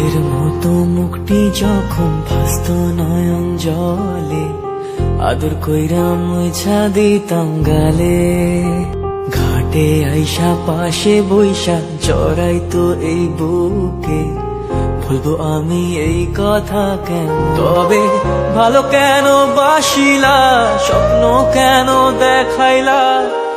ফুলের মতো মুখটি যখন ভাসত নয়ন জলে, আদর কইরা মুছা দিতাম গালে। ঘাটে আইসা পাশে বইসা জড়াইতো এই বুকে, বলবো আমি এই কথা কেন? তবে ভালো কেন বাসিলা, স্বপ্ন কেন দেখাইলা?